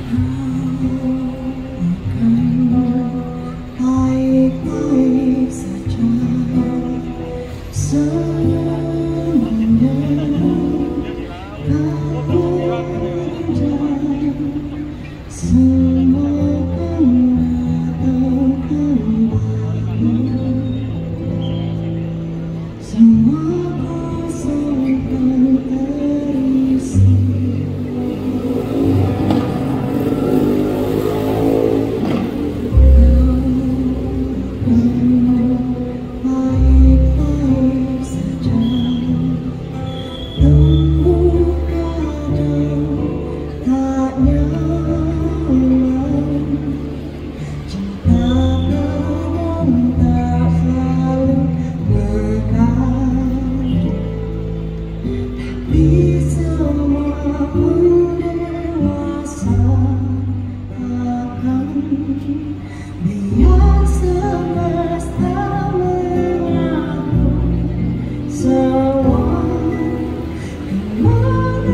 Baik-baik saja semuanya tak berjalan, semua akan datang kembali, semua kosong akan terisi. Baik-baik saja, tumbuh kadang tak nyaman, cinta kadang tak selalu berkah, tapi semua pun dewasa akan biar semesta mengaku semua kemana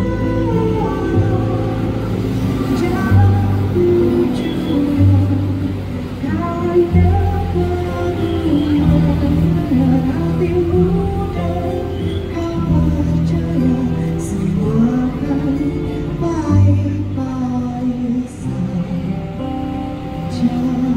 jalan tujuan kan dapat mengenal hatimu dan kau percaya semua akan baik-baik saja.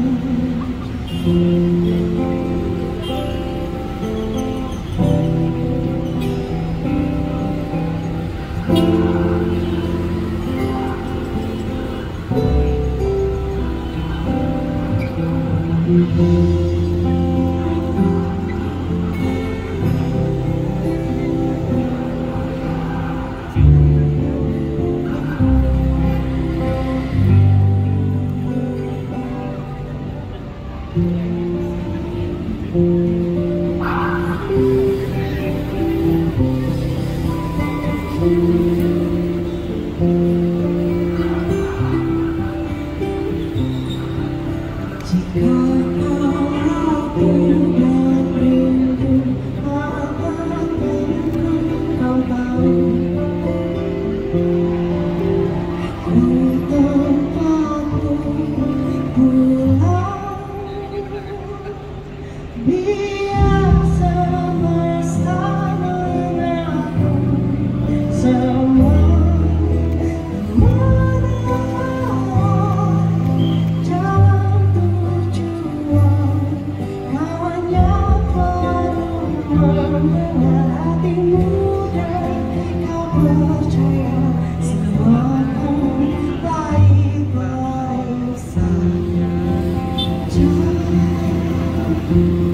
Jika kau ragu dan rindu akan kau tahu ku tempatmu pulang, biar semesta mengaku semua jalan tujuan, kawannya perlu mengenal hatimu dan kau percaya semua akan baik-baik saja.